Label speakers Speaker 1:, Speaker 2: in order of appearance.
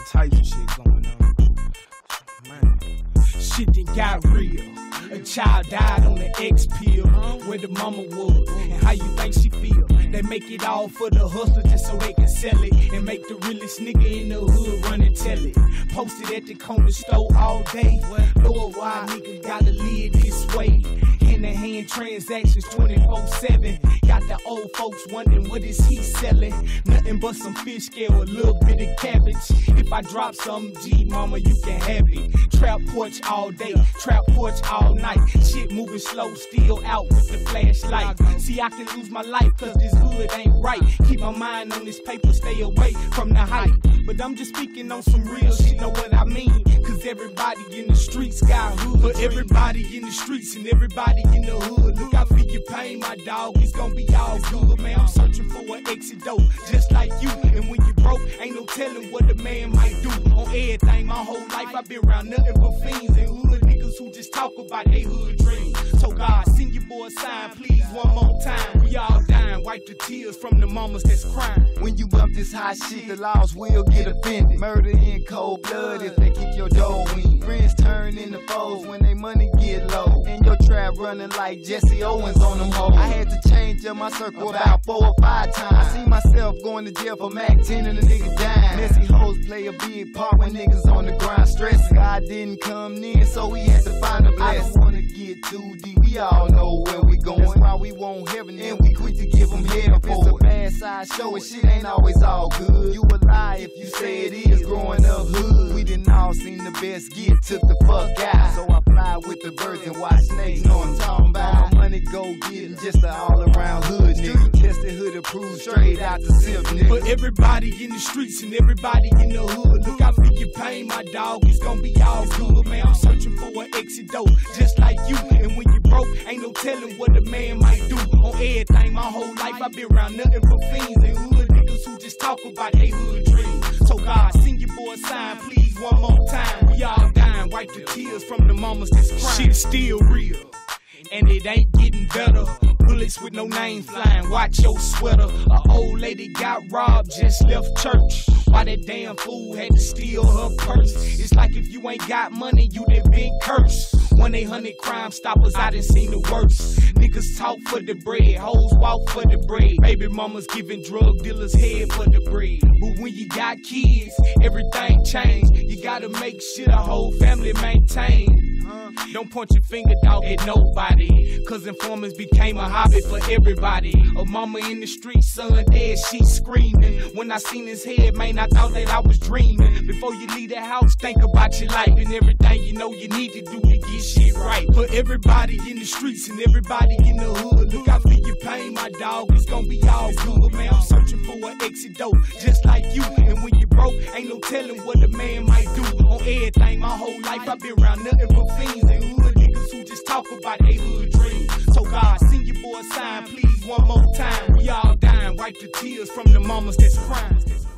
Speaker 1: types of shit going on. Man,
Speaker 2: shit done got real. A child died on the X pill, where the mama was, and how you think she feel. They make it all for the hustle just so they can sell it, and make the realest nigga in the hood run and tell it. Posted at the corner store all day. Lord, why nigga gotta live this way? Hand-to-hand transactions 24/7. Got the old folks wondering what is he selling. Nothing but some fish scale, a little bit of cabbage. If I drop some G, mama, you can have it. Trap porch all day, trap porch all night. Shit moving slow, still out with the flashlight. See, I can lose my life cause this hood ain't right. Keep my mind on this paper, stay away from the hype. But I'm just speaking on some real shit, know what I mean? Cause everybody in the streets got hood. But everybody in the streets and everybody in the hood, look out for your pain, my dog. It's gonna be all good, man. I'm searching for an exit door, just like you. And when you broke, ain't no telling what a man might do. On everything, my whole life I've been around nothing but fiends and hood niggas who just talk about they hood dreams. So God, send your boy a sign, please, one more time. We all dying, wipe the tears from the mamas that's crying.
Speaker 3: When you bump this hot shit, the laws will get offended. Murder in cold blood if they kick your door in. Friends turn into foes when they money get low. And your trap running like Jesse Owens on them hoes. I had to change up my circle about 4 or 5 times. I see myself going to jail for Mac 10 and a nigga dying. Messy hoes play a big part when niggas on the grind stressing. God didn't come near, so we had to find a blessing. I don't wanna get too deep, we all know where we going. That's why we want heaven and we quick to give them hell for it. It's a bad side show and shit ain't always all good. You a lie if you say it is. Growing up hood, we didn't all seen the best get took the fuck out. So I fly with the birds and watch snakes, know I'm talking about. My money go getting just an all around hood nigga. Tested hood approved straight out the SIP nigga.
Speaker 2: But everybody in the streets and everybody in the hood, look out for your pain, my dog. It's gonna be all good, man. I'm searching for an exit door, just like you. And when you broke, ain't no telling what a man might do. On everything, my whole life I've been around nothing but fiends and hood niggas who just talk about they hood dreams. So God, send your boy a sign, please, one more time. We all dying, wipe the tears from the mamas that's crying. Shit's still real, and it ain't getting better. Bullets with no name flying, watch your sweater. A old lady got robbed, just left church. Why that damn fool had to steal her purse? It's like if you ain't got money, you done been cursed. 1-800 Crime Stoppers, I done seen the worst. Niggas talk for the bread, hoes walk for the bread. Baby mamas giving drug dealers head for the bread. But when you got kids, everything changed. You gotta make sure the whole family maintain. Don't point your finger, dog, at nobody, cause informants became a hobby for everybody. A mama in the street, son dead, she screaming. When I seen his head, man, I thought that I was dreaming. Before you leave the house, think about your life and everything you know you need to do to get shit right. For everybody in the streets and everybody in the hood, look out for your pain, my dog. It's gonna be all good, man. I'm searching for an exit door, just like you. And when you broke, ain't no telling what a man might do. On everything, my whole life I've been around nothing but fiends and hood niggas who just talk about they hood dreams. So God, send your boy a sign, please, one more time. We all dying, wipe the tears from the mamas that's crying.